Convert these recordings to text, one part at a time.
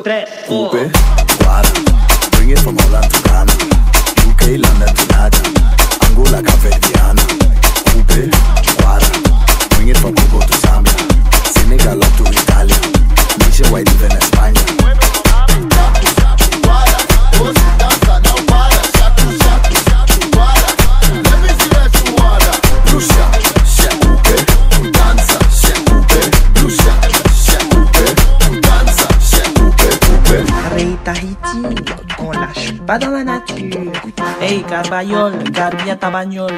3, 4. Gwara, bring it from Holland to Ghana, UK, London to Nada, Angola, Cape Verdeana. Gwara, bring it from Togo to Zambia, Senegal up to Italia, nationwide even España. Tahiti, on lâche pas dans la nature. Hey, Carbayol, garde bien ta bagnole.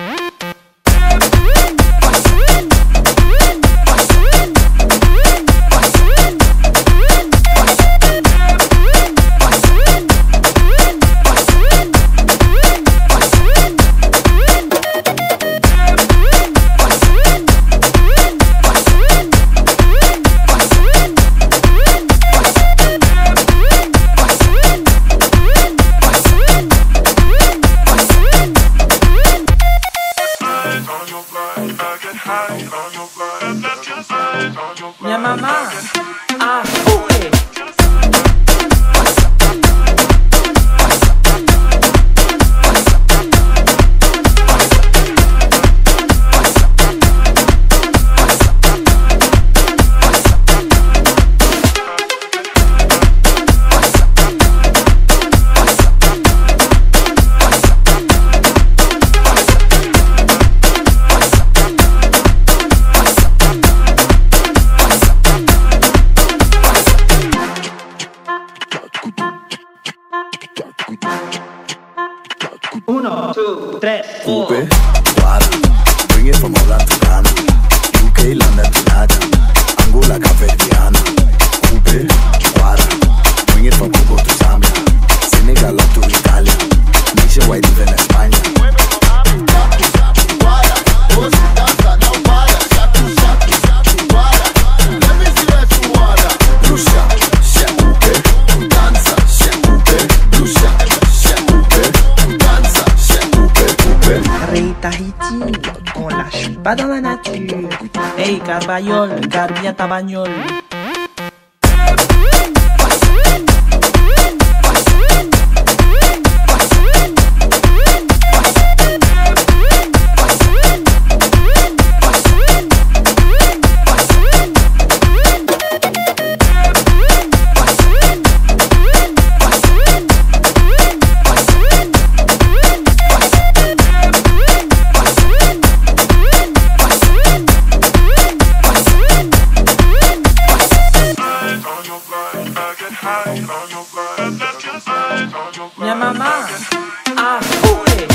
Minha mamá, fui! Uno, 2, 3, 4. Gwara, bring it from Holland to Ghana, UK, London to Nada, Angola, Cape Verdeana. Gwara, bring it from Togo to Zambia, Senegal up to Italia, nationwide even España. Tahiti, on lâche pas dans la nature. Hey, Carbayol, garde bien ta bagnole. Minha mamá, fui!